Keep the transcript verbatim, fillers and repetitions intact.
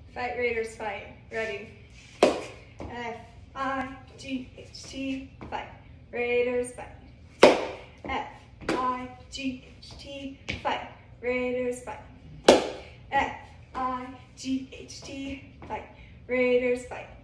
Fight, Raiders, fight. Ready. F I G H T, fight. Raiders, fight. F I G H T, fight. Raiders, fight. F I G H T, fight. Raiders, fight.